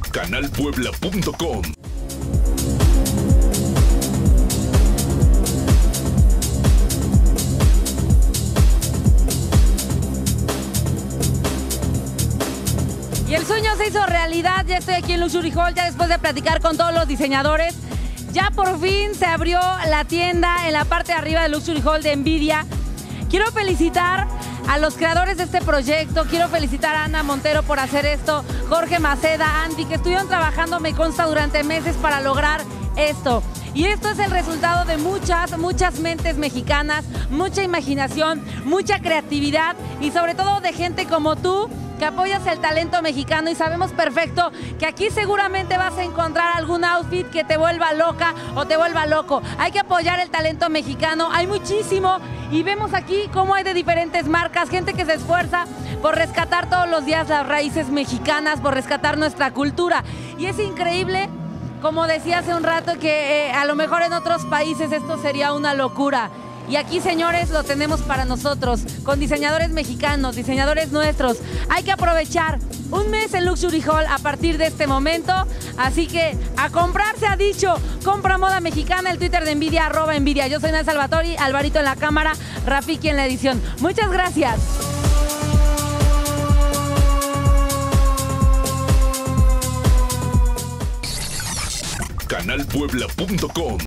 canalpuebla.com. Y el sueño se hizo realidad. Ya estoy aquí en Luxury Hall, ya después de platicar con todos los diseñadores. Ya por fin se abrió la tienda en la parte de arriba de Luxury Hall de NVIDIA. Quiero felicitar a los creadores de este proyecto. Quiero felicitar a Ana Montero por hacer esto, Jorge Maceda, Andy, que estuvieron trabajando, me consta, durante meses para lograr esto. Y esto es el resultado de muchas mentes mexicanas, mucha imaginación, mucha creatividad y sobre todo de gente como tú, que apoyas el talento mexicano, y sabemos perfecto que aquí seguramente vas a encontrar algún outfit que te vuelva loca o te vuelva loco. Hay que apoyar el talento mexicano, hay muchísimo, y vemos aquí cómo hay de diferentes marcas, gente que se esfuerza por rescatar todos los días las raíces mexicanas, por rescatar nuestra cultura. Y es increíble, como decía hace un rato, que a lo mejor en otros países esto sería una locura. Y aquí, señores, lo tenemos para nosotros, con diseñadores mexicanos, diseñadores nuestros. Hay que aprovechar un mes en Luxury Hall a partir de este momento. Así que a comprar se ha dicho. Compra moda mexicana, el Twitter de NVIDIA, @NVIDIA. Yo soy Nancy Salvatori, Alvarito en la cámara, Rafiki en la edición. Muchas gracias. canalpuebla.com